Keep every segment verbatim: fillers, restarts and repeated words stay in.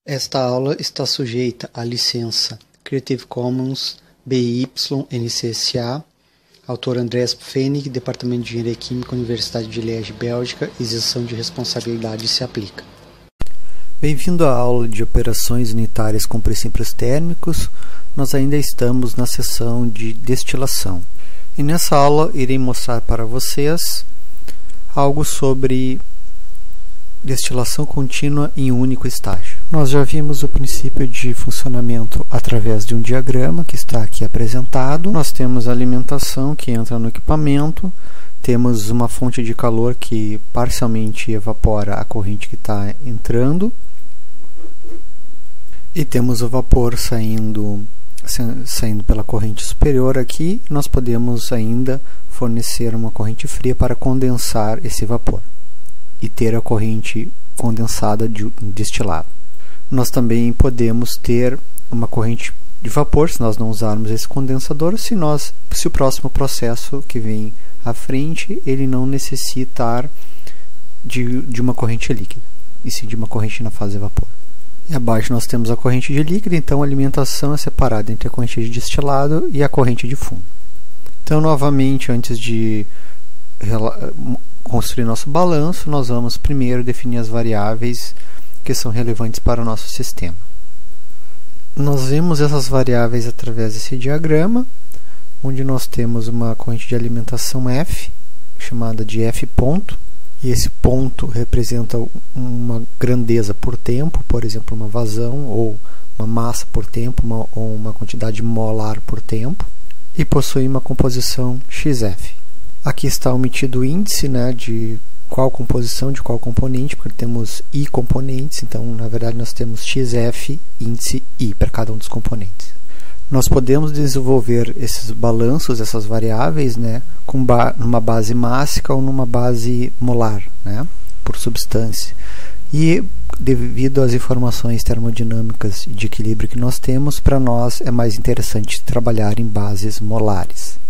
Esta aula está sujeita à licença Creative Commons B Y N C S A, autor Andreas Pfennig, Departamento de Engenharia Química, Universidade de Liège, Bélgica, isenção de responsabilidade se aplica. Bem-vindo à aula de operações unitárias com princípios térmicos. Nós ainda estamos na seção de destilação. E nessa aula irei mostrar para vocês algo sobre destilação contínua em um único estágio. Nós já vimos o princípio de funcionamento através de um diagrama que está aqui apresentado. Nós temos a alimentação que entra no equipamento, temos uma fonte de calor que parcialmente evapora a corrente que está entrando e temos o vapor saindo, saindo pela corrente superior aqui. Nós podemos ainda fornecer uma corrente fria para condensar esse vapor e ter a corrente condensada de destilado. Nós também podemos ter uma corrente de vapor se nós não usarmos esse condensador, se, nós, se o próximo processo que vem à frente ele não necessitar de, de uma corrente líquida, e sim de uma corrente na fase de vapor. E abaixo nós temos a corrente de líquido, então a alimentação é separada entre a corrente de destilado e a corrente de fundo. Então, novamente, antes de construir nosso balanço, nós vamos primeiro definir as variáveis que são relevantes para o nosso sistema. Nós vemos essas variáveis através desse diagrama, onde nós temos uma corrente de alimentação F, chamada de F ponto, e esse ponto representa uma grandeza por tempo, por exemplo, uma vazão, ou uma massa por tempo, uma, ou uma quantidade molar por tempo, e possui uma composição X F. Aqui está omitido o índice, né, de qual composição, de qual componente, porque temos I componentes, então na verdade nós temos X F, índice I para cada um dos componentes. Nós podemos desenvolver esses balanços, essas variáveis, né, com ba numa base mássica ou numa base molar, né, por substância. E devido às informações termodinâmicas de equilíbrio que nós temos, para nós é mais interessante trabalhar em bases molares.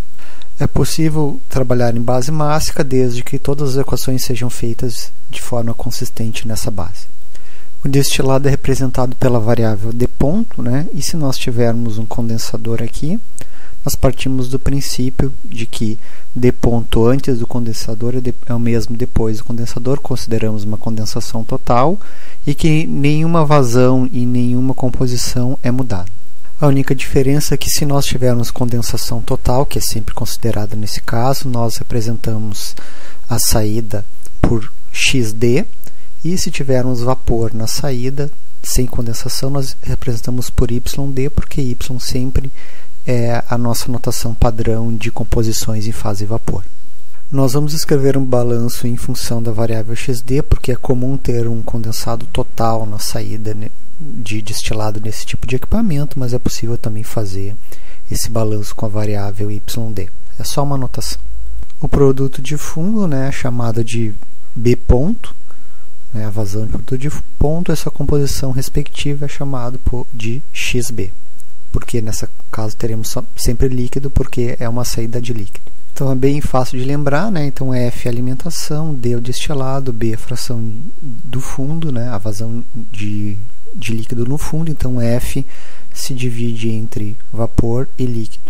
É possível trabalhar em base mássica desde que todas as equações sejam feitas de forma consistente nessa base. O destilado é representado pela variável D ponto, né? E se nós tivermos um condensador aqui, nós partimos do princípio de que D ponto antes do condensador é o mesmo depois do condensador, consideramos uma condensação total, e que nenhuma vazão e nenhuma composição é mudada. A única diferença é que se nós tivermos condensação total, que é sempre considerada nesse caso, nós representamos a saída por X D, e se tivermos vapor na saída, sem condensação, nós representamos por Y D, porque Y sempre é a nossa notação padrão de composições em fase vapor. Nós vamos escrever um balanço em função da variável X D, porque é comum ter um condensado total na saída de destilado nesse tipo de equipamento, mas é possível também fazer esse balanço com a variável Y D. É só uma anotação. O produto de fundo, né, chamado de B ponto, né, a vazão de produto de ponto, essa composição respectiva é chamada de X B, porque nesse caso teremos sempre líquido, porque é uma saída de líquido. Então é bem fácil de lembrar, né? Então F é alimentação, D é o destilado, B é a fração do fundo, né, a vazão de de líquido no fundo, então F se divide entre vapor e líquido.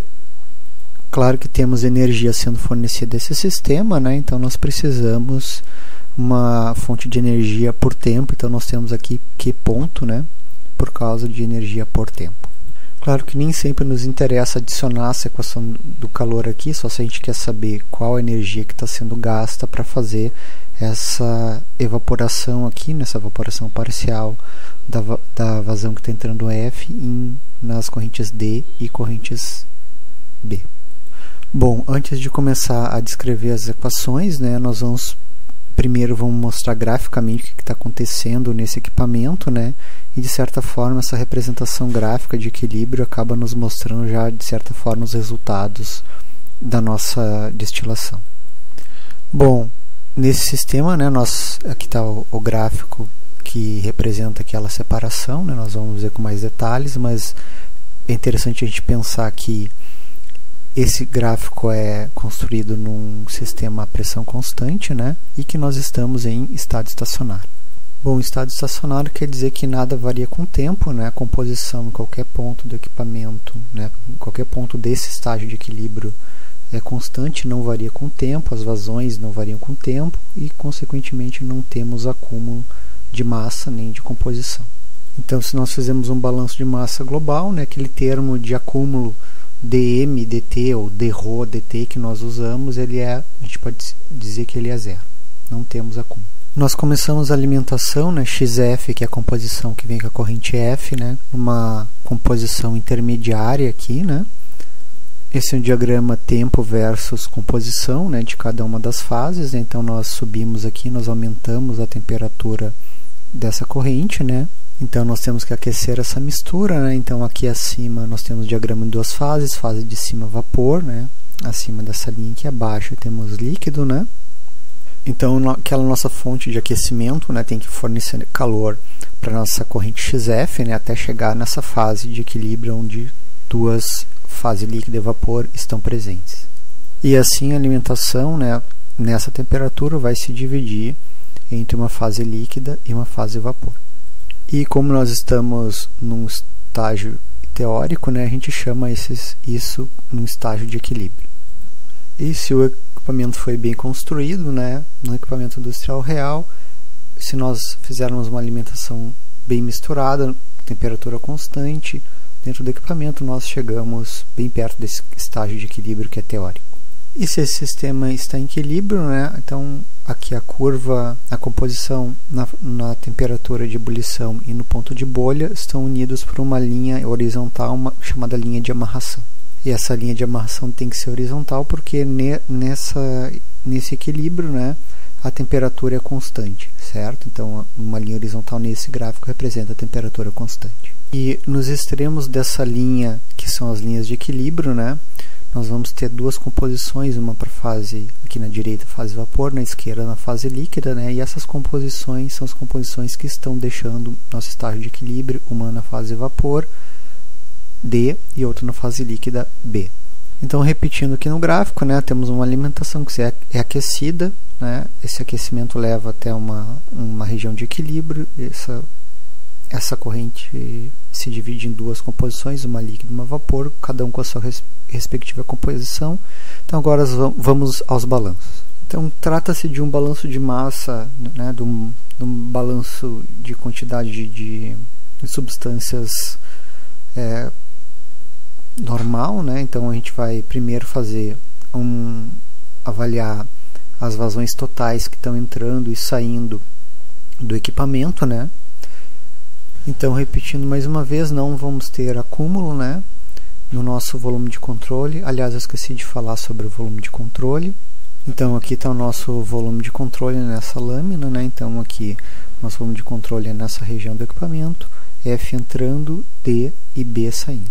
Claro que temos energia sendo fornecida a esse sistema, né? Então nós precisamos uma fonte de energia por tempo, então nós temos aqui Q ponto, né, por causa de energia por tempo. Claro que nem sempre nos interessa adicionar essa equação do calor aqui, só se a gente quer saber qual a energia que está sendo gasta para fazer essa evaporação aqui, nessa evaporação parcial da, da vazão que está entrando F em, nas correntes D e correntes B. Bom, antes de começar a descrever as equações, né, nós vamos primeiro vamos mostrar graficamente o que está acontecendo nesse equipamento, né, e de certa forma essa representação gráfica de equilíbrio acaba nos mostrando já de certa forma os resultados da nossa destilação. Bom, nesse sistema, né, nós, aqui está o, o gráfico que representa aquela separação, né, nós vamos ver com mais detalhes, mas é interessante a gente pensar que esse gráfico é construído num sistema a pressão constante, né, e que nós estamos em estado estacionário. Bom, estado estacionário quer dizer que nada varia com o tempo, né? A composição em qualquer ponto do equipamento, né? Em qualquer ponto desse estágio de equilíbrio é constante, não varia com o tempo, as vazões não variam com o tempo e, consequentemente, não temos acúmulo de massa nem de composição. Então, se nós fizermos um balanço de massa global, né, aquele termo de acúmulo dm, dt ou dρ, dt que nós usamos, ele é, a gente pode dizer que ele é zero, não temos acúmulo. Nós começamos a alimentação, né, xf, que é a composição que vem com a corrente F, né, uma composição intermediária aqui, né. Esse é um diagrama tempo versus composição, né, de cada uma das fases, né. Então nós subimos aqui, nós aumentamos a temperatura dessa corrente, né. Então nós temos que aquecer essa mistura, né. Então aqui acima nós temos o diagrama em duas fases, fase de cima vapor, né, acima dessa linha aqui abaixo temos líquido, né. Então aquela nossa fonte de aquecimento, né, tem que fornecer calor para a nossa corrente xf, né, até chegar nessa fase de equilíbrio onde duas fases líquida e vapor estão presentes. E assim a alimentação, né, nessa temperatura vai se dividir entre uma fase líquida e uma fase vapor. E como nós estamos num estágio teórico, né, a gente chama esses, isso num estágio de equilíbrio. E se o equipamento foi bem construído, né, no equipamento industrial real, se nós fizermos uma alimentação bem misturada, temperatura constante, dentro do equipamento nós chegamos bem perto desse estágio de equilíbrio que é teórico. E se esse sistema está em equilíbrio, né, então aqui a curva, a composição na, na temperatura de ebulição e no ponto de bolha estão unidos por uma linha horizontal uma, chamada linha de amarração. E essa linha de amarração tem que ser horizontal porque ne, nessa, nesse equilíbrio, né, a temperatura é constante, certo? Então uma linha horizontal nesse gráfico representa a temperatura constante. E nos extremos dessa linha, que são as linhas de equilíbrio, né, nós vamos ter duas composições, uma para a fase, aqui na direita, fase vapor, na esquerda, na fase líquida, né, e essas composições são as composições que estão deixando nosso estágio de equilíbrio, uma na fase vapor, D, e outra na fase líquida, B. Então, repetindo aqui no gráfico, né, temos uma alimentação que é aquecida, né, esse aquecimento leva até uma, uma região de equilíbrio, essa, essa corrente se divide em duas composições, uma líquida e uma vapor, cada um com a sua res, respectiva composição. Então, agora vamos aos balanços. Então, trata-se de um balanço de massa, né, de, um, de um balanço de quantidade de, de, de substâncias é, normal, né? Então a gente vai primeiro fazer um avaliar as vazões totais que estão entrando e saindo do equipamento, né? Então, repetindo mais uma vez, não vamos ter acúmulo, né, no nosso volume de controle. Aliás, eu esqueci de falar sobre o volume de controle. Então aqui está o nosso volume de controle nessa lâmina, né? Então aqui nosso volume de controle é nessa região do equipamento, F entrando, D e B saindo.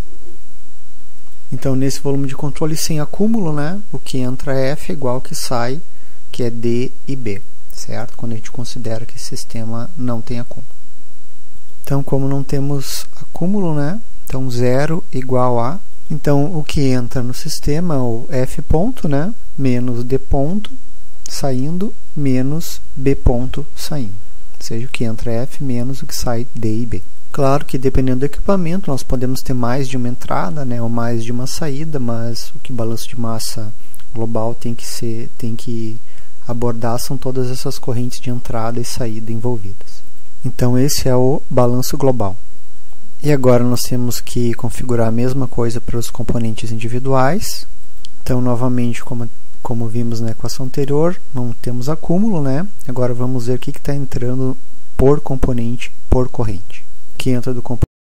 Então, nesse volume de controle sem acúmulo, né, o que entra é F igual ao que sai, que é D e B, certo? Quando a gente considera que esse sistema não tem acúmulo. Então, como não temos acúmulo, né, então zero igual a, então o que entra no sistema é o F ponto, né, menos D ponto saindo, menos B ponto saindo. Ou seja, o que entra é F menos o que sai D e B. Claro que dependendo do equipamento nós podemos ter mais de uma entrada, né, ou mais de uma saída, mas o que balanço de massa global tem que ser, tem que abordar são todas essas correntes de entrada e saída envolvidas. Então esse é o balanço global. E agora nós temos que configurar a mesma coisa para os componentes individuais. Então novamente, como, como vimos na equação anterior, não temos acúmulo, né? Agora vamos ver o que está entrando por componente, por corrente. Que entra do componente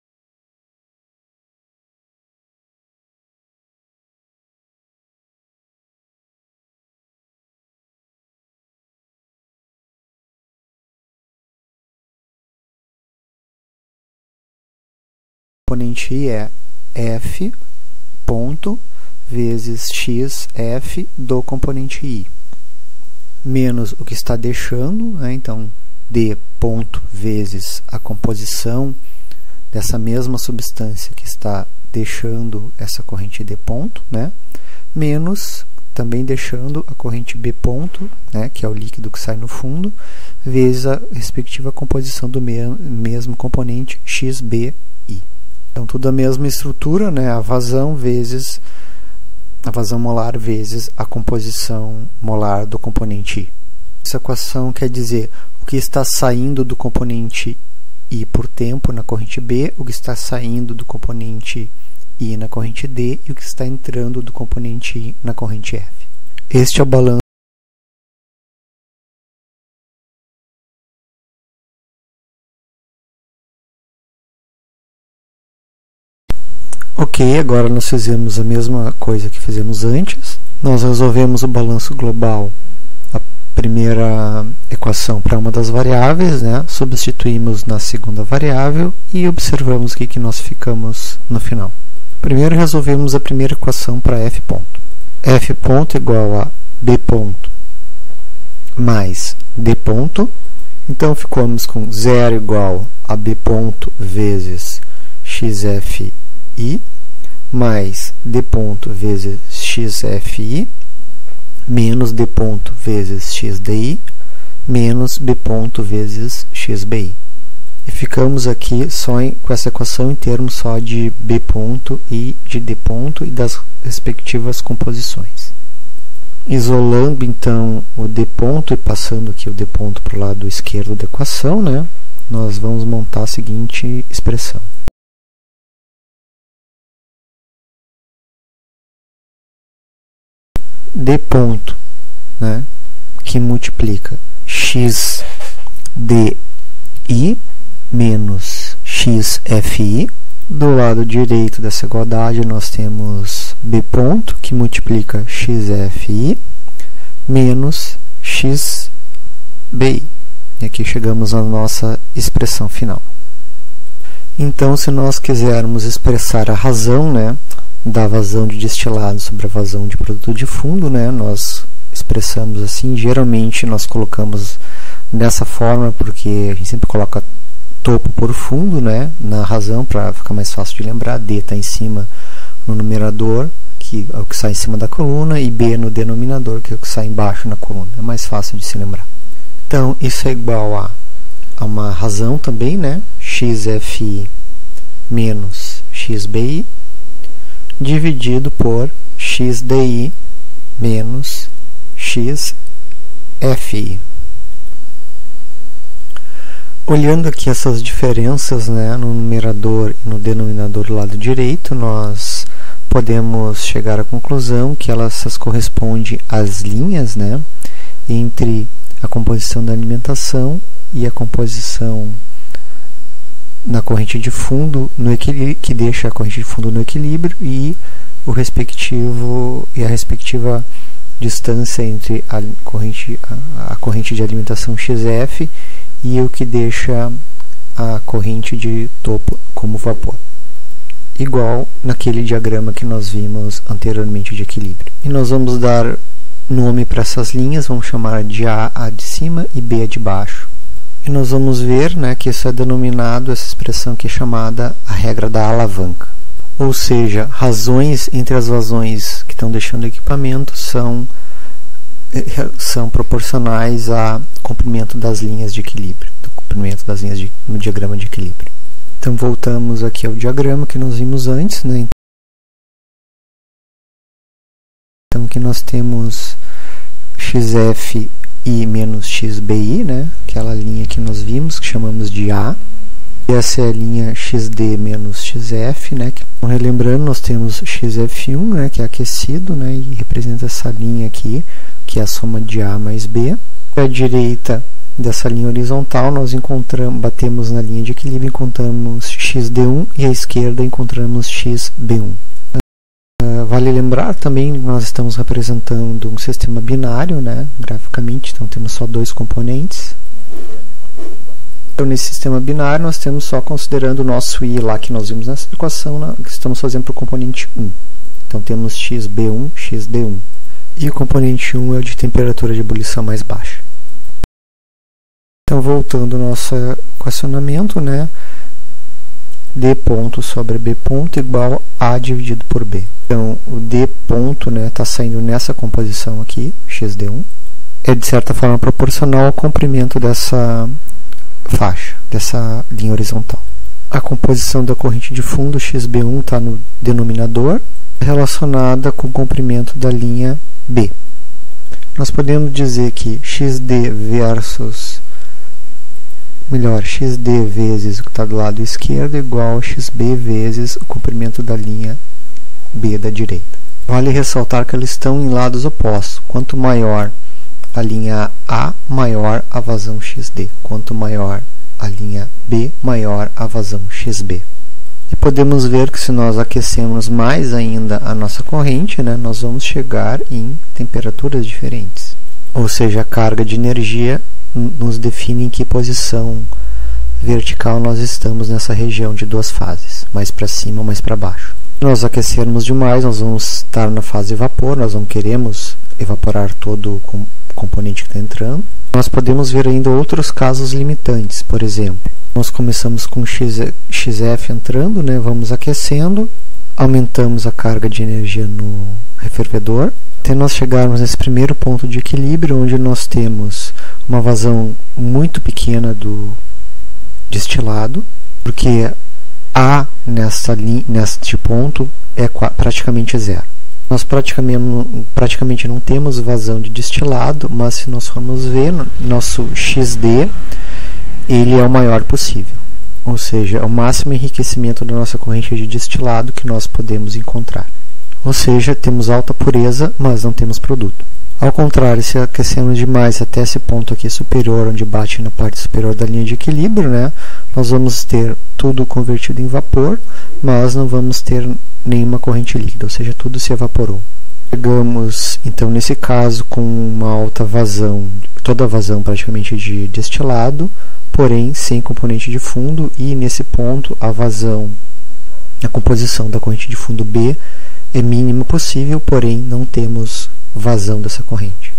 componente I é F ponto vezes X F do componente I menos o que está deixando, né? Então D ponto vezes a composição dessa mesma substância que está deixando essa corrente D ponto, né? Menos também deixando a corrente B ponto, né, que é o líquido que sai no fundo, vezes a respectiva composição do me mesmo componente X B I. Então tudo a mesma estrutura, né, a vazão vezes a vazão molar vezes a composição molar do componente I. Essa equação quer dizer o que está saindo do componente I por tempo na corrente B, o que está saindo do componente I na corrente D e o que está entrando do componente I na corrente F. Este é o balanço. Ok, agora nós fizemos a mesma coisa que fizemos antes. Nós resolvemos o balanço global, a primeira equação para uma das variáveis, né? Substituímos na segunda variável e observamos o que, que nós ficamos no final. Primeiro resolvemos a primeira equação para F ponto. F ponto igual a B ponto mais D ponto. Então ficamos com zero igual a B ponto vezes X F I mais D ponto vezes X F I menos D ponto vezes X D I menos B ponto vezes X B I. E ficamos aqui só em, com essa equação em termos só de B ponto e de D ponto e das respectivas composições. Isolando então o D ponto e passando aqui o D ponto para o lado esquerdo da equação, né, nós vamos montar a seguinte expressão. D ponto, né, que multiplica X D I menos X F I. Do lado direito dessa igualdade nós temos B ponto, que multiplica X F I menos X B I. E aqui chegamos à nossa expressão final. Então, se nós quisermos expressar a razão, né, da vazão de destilado sobre a vazão de produto de fundo, né, nós expressamos assim. Geralmente nós colocamos dessa forma porque a gente sempre coloca topo por fundo, né, na razão para ficar mais fácil de lembrar. D está em cima no numerador, que é o que sai em cima da coluna, e B no denominador, que é o que sai embaixo na coluna. É mais fácil de se lembrar. Então isso é igual a, a uma razão também, né, X F I menos X B I dividido por X D I menos X F I. Olhando aqui essas diferenças, né, no numerador e no denominador do lado direito, nós podemos chegar à conclusão que elas correspondem às linhas, né, entre a composição da alimentação e a composição na corrente de fundo no equilíbrio, que deixa a corrente de fundo no equilíbrio, e o respectivo e a respectiva distância entre a corrente a, a corrente de alimentação X F e o que deixa a corrente de topo como vapor, igual naquele diagrama que nós vimos anteriormente de equilíbrio. E nós vamos dar nome para essas linhas, vamos chamar de A a de cima e B a de baixo. E nós vamos ver, né, que isso é denominado, essa expressão que é chamada a regra da alavanca. Ou seja, razões entre as vazões que estão deixando o equipamento são, são proporcionais ao comprimento das linhas de equilíbrio, do comprimento das linhas de, no diagrama de equilíbrio. Então voltamos aqui ao diagrama que nós vimos antes, né? Então aqui nós temos X F I menos X B I, né? Aquela linha que nós vimos, que chamamos de A. E essa é a linha X D menos X F, né? Então, relembrando, nós temos X F um, né, que é aquecido, né, e representa essa linha aqui, que é a soma de A mais B. À direita dessa linha horizontal, nós encontramos, batemos na linha de equilíbrio, encontramos X D um, e à esquerda encontramos X B um. Uh, vale lembrar também que nós estamos representando um sistema binário, né, graficamente, então temos só dois componentes. Então, nesse sistema binário, nós temos só considerando o nosso I lá que nós vimos nessa equação, né, que estamos fazendo para o componente um. Então, temos X B um, X D um. E o componente um é o de temperatura de ebulição mais baixa. Então, voltando ao nosso equacionamento, né, D ponto sobre B ponto igual a A dividido por B. Então, o D ponto, né, está saindo nessa composição aqui, X D um, é de certa forma proporcional ao comprimento dessa faixa, dessa linha horizontal. A composição da corrente de fundo X B um está no denominador, relacionada com o comprimento da linha B. Nós podemos dizer que X D versus, melhor, X D vezes o que está do lado esquerdo igual a X B vezes o comprimento da linha B da direita. Vale ressaltar que eles estão em lados opostos. Quanto maior a linha A, maior a vazão X D. Quanto maior a linha B, maior a vazão X B. E podemos ver que se nós aquecemos mais ainda a nossa corrente, né, nós vamos chegar em temperaturas diferentes. Ou seja, a carga de energia nos define em que posição vertical nós estamos nessa região de duas fases, mais para cima ou mais para baixo. Se nós aquecermos demais, nós vamos estar na fase vapor, nós não queremos evaporar todo o componente que está entrando. Nós podemos ver ainda outros casos limitantes, por exemplo, nós começamos com X F entrando, né, vamos aquecendo, aumentamos a carga de energia no refervedor, até nós chegarmos nesse primeiro ponto de equilíbrio, onde nós temos uma vazão muito pequena do destilado, porque A nessa neste ponto é praticamente zero. Nós praticamente, praticamente não temos vazão de destilado, mas se nós formos ver, nosso X D ele é o maior possível, ou seja, é o máximo enriquecimento da nossa corrente de destilado que nós podemos encontrar. Ou seja, temos alta pureza, mas não temos produto. Ao contrário, se aquecemos demais até esse ponto aqui superior, onde bate na parte superior da linha de equilíbrio, né, nós vamos ter tudo convertido em vapor, mas não vamos ter nenhuma corrente líquida, ou seja, tudo se evaporou. Chegamos, então, nesse caso, com uma alta vazão, toda a vazão praticamente de destilado, porém sem componente de fundo, e nesse ponto a vazão, a composição da corrente de fundo B é mínima possível, porém não temos vazão dessa corrente.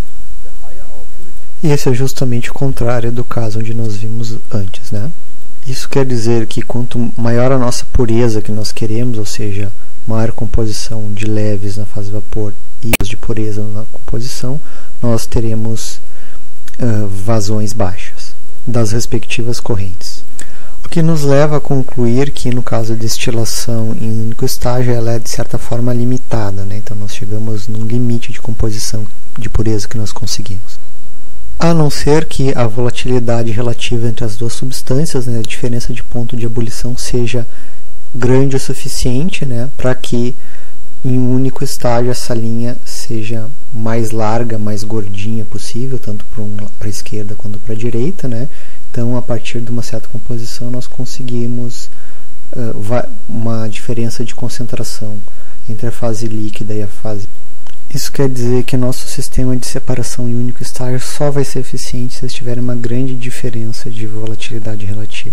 E esse é justamente o contrário do caso onde nós vimos antes, né? Isso quer dizer que quanto maior a nossa pureza que nós queremos, ou seja, maior composição de leves na fase vapor e de pureza na composição, nós teremos uh, vazões baixas das respectivas correntes. O que nos leva a concluir que no caso da destilação em único estágio ela é de certa forma limitada, né? Então nós chegamos num limite de composição de pureza que nós conseguimos. A não ser que a volatilidade relativa entre as duas substâncias, né, a diferença de ponto de ebulição seja grande o suficiente, né, para que em um único estágio essa linha seja mais larga, mais gordinha possível, tanto para a esquerda quanto para a direita, né? Então, a partir de uma certa composição, nós conseguimos uh, uma diferença de concentração entre a fase líquida e a fase. Isso quer dizer que nosso sistema de separação em único estágio só vai ser eficiente se tiver uma grande diferença de volatilidade relativa.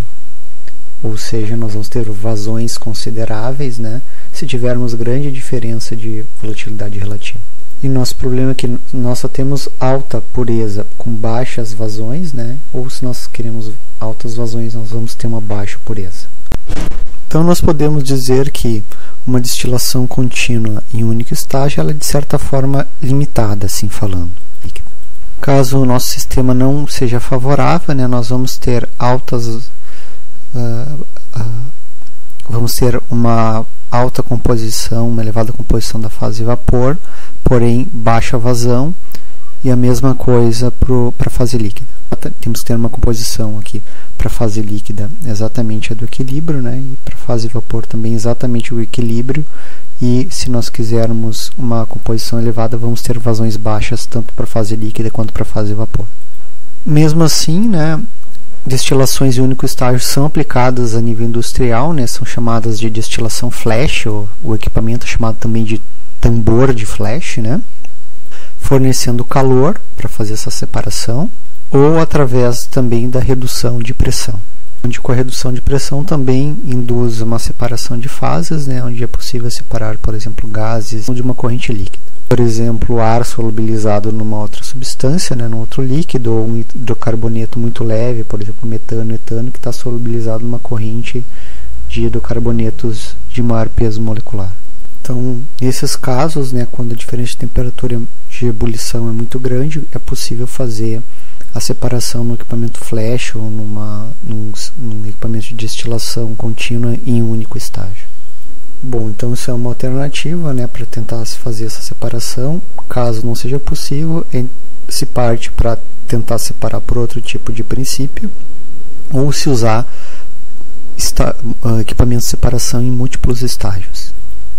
Ou seja, nós vamos ter vazões consideráveis, né, se tivermos grande diferença de volatilidade relativa. E nosso problema é que nós só temos alta pureza com baixas vazões, né, ou se nós queremos altas vazões, nós vamos ter uma baixa pureza. Então nós podemos dizer que uma destilação contínua em único estágio ela é de certa forma limitada, assim falando. Caso o nosso sistema não seja favorável, né, nós vamos ter altas uh, uh, vamos ter uma alta composição, uma elevada composição da fase vapor, porém baixa vazão, e a mesma coisa para a fase líquida. Temos que ter uma composição aqui para a fase líquida exatamente a do equilíbrio, né? E para a fase vapor também exatamente o equilíbrio, e se nós quisermos uma composição elevada vamos ter vazões baixas tanto para a fase líquida quanto para a fase vapor. Mesmo assim, né, destilações em único estágio são aplicadas a nível industrial, né, são chamadas de destilação flash, ou o equipamento é chamado também de tambor de flash, né, fornecendo calor para fazer essa separação, ou através também da redução de pressão, onde com a redução de pressão também induz uma separação de fases, né, onde é possível separar, por exemplo, gases de uma corrente líquida. Por exemplo, ar solubilizado numa outra substância, né, num outro líquido, ou um hidrocarboneto muito leve, por exemplo, metano, etano, que está solubilizado numa corrente pedido carbonetos de maior peso molecular. Então, nesses casos, né, quando a diferença de temperatura de ebulição é muito grande, é possível fazer a separação no equipamento flash ou numa, num, num equipamento de destilação contínua em um único estágio. Bom, então isso é uma alternativa, né, para tentar se fazer essa separação. Caso não seja possível, se parte para tentar separar por outro tipo de princípio, ou se usar esta, uh, equipamento de separação em múltiplos estágios.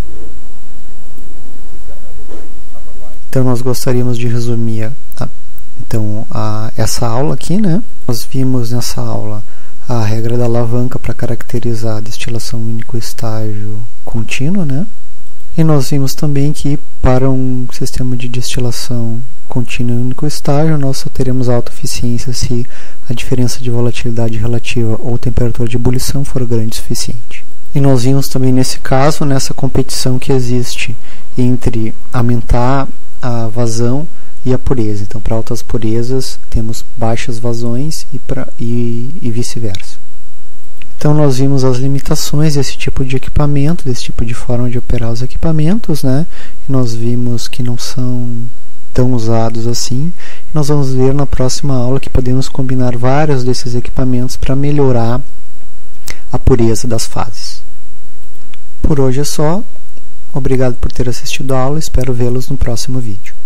Então nós gostaríamos de resumir a, então, a, essa aula aqui, né? Nós vimos nessa aula a regra da alavanca para caracterizar a destilação único estágio contínua, né? E nós vimos também que para um sistema de destilação contínua em único estágio, nós só teremos alta eficiência se a diferença de volatilidade relativa ou temperatura de ebulição for grande o suficiente. E nós vimos também nesse caso, nessa competição que existe entre aumentar a vazão e a pureza. Então, para altas purezas, temos baixas vazões e, pra, e, e vice-versa. Então, nós vimos as limitações desse tipo de equipamento, desse tipo de forma de operar os equipamentos, né? E nós vimos que não são tão usados assim. E nós vamos ver na próxima aula que podemos combinar vários desses equipamentos para melhorar a pureza das fases. Por hoje é só. Obrigado por ter assistido a aula, espero vê-los no próximo vídeo.